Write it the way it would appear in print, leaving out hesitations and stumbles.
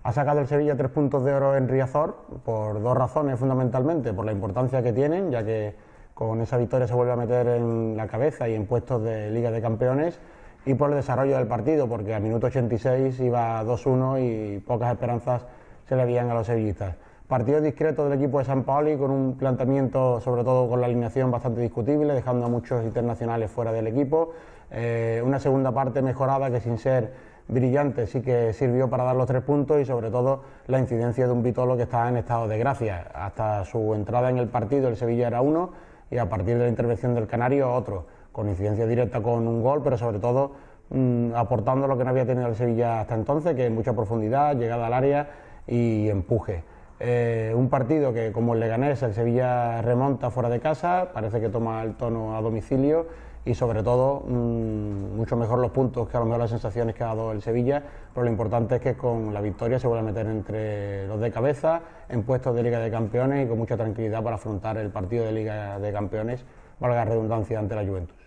Ha sacado el Sevilla 3 puntos de oro en Riazor por dos razones fundamentalmente, por la importancia que tienen, ya que con esa victoria se vuelve a meter en la cabeza y en puestos de Liga de Campeones, y por el desarrollo del partido, porque al minuto 86 iba 2-1 y pocas esperanzas se le habían a los sevillistas. Partido discreto del equipo de Sampaoli, con un planteamiento, sobre todo con la alineación, bastante discutible, dejando a muchos internacionales fuera del equipo. Una segunda parte mejorada que, sin ser brillante, sí que sirvió para dar los 3 puntos, y sobre todo la incidencia de un Vitolo que estaba en estado de gracia. Hasta su entrada en el partido el Sevilla era uno, y a partir de la intervención del Canario otro, con incidencia directa con un gol, pero sobre todo aportando lo que no había tenido el Sevilla hasta entonces, que es mucha profundidad, llegada al área y empuje. Un partido que, como el Leganés, el Sevilla remonta fuera de casa, parece que toma el tono a domicilio, y sobre todo mucho mejor los puntos que a lo mejor las sensaciones que ha dado el Sevilla, pero lo importante es que con la victoria se vuelve a meter entre los de cabeza en puestos de Liga de Campeones y con mucha tranquilidad para afrontar el partido de Liga de Campeones, valga la redundancia, ante la Juventus.